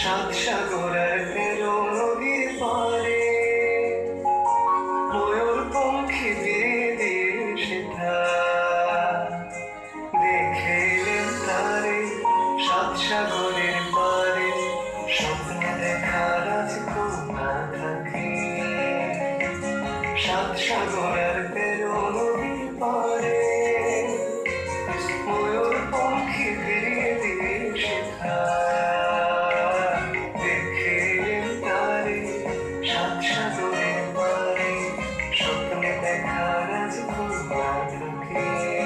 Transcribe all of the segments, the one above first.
সাত সাগরের তেরো নদীর পারে ময়ূর পঙ্খী দিয়ে দিয়ে সেথা দেখে এলেন তারে সাত সাগরের পারে স্বপ্নে দেখা রাজকন্যা থাকে সাত সাগরের তেরো নদীর পারে ময়ূর পঙ্খী দিয়ে দিয়ে সেথা স্বপ্নে দেখা রাজকন্যা থাকে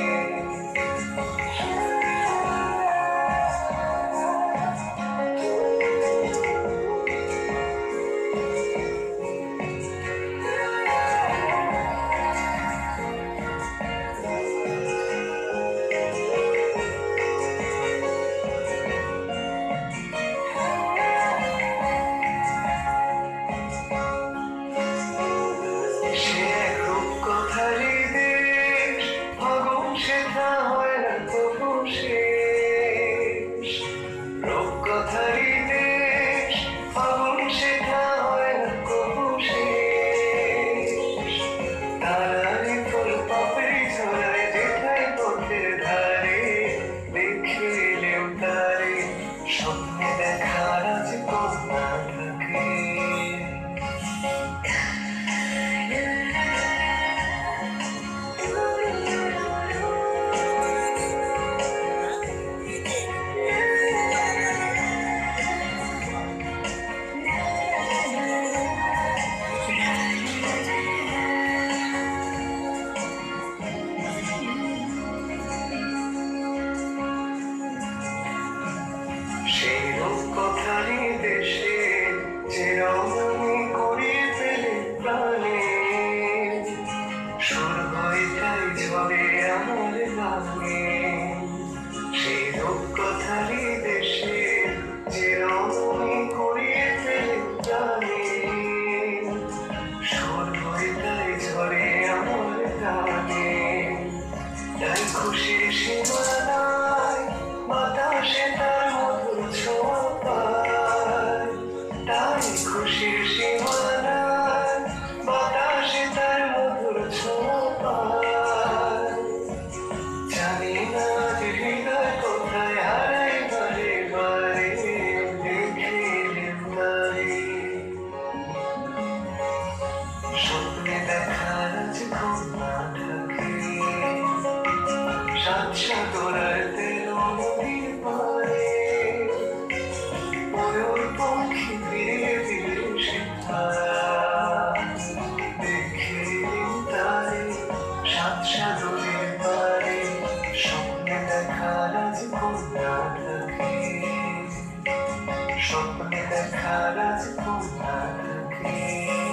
স্বপ্নে দেখা রাজকন্যা থাকে সেই রূপকথারই দেশে যে রমণী করিয়ে পেলে প্রাণে সুর হয়ে তাই ঝরে আমার গানে সেই রূপকথারই দেশে যে রমণী করিয়ে পেলে প্রাণে সুর হয়ে তাই ঝরে আমার গানে তাই খুশির সীমানায় বাতাসে তার মধুর ছোঁয়া পায় তাই খুশির সীমানায় বাতাসে তার মধুর ছোঁয়া পায় জানি না যে হৃদয় কোথায় হারাই বারে বারে দেখিলেন তারে স্বপ্নে দেখা রাজকন্যা থাকে সাত সাগরের তেরো নদীর পারে ময়ূর পঙ্খী ফিরে ফিরে সেথা দেখে তারে সাত সাগরের পারে স্বপ্নে দেখা রাজকন্যা থাকে স্বপ্নে দেখা রাজকন্যা থাকে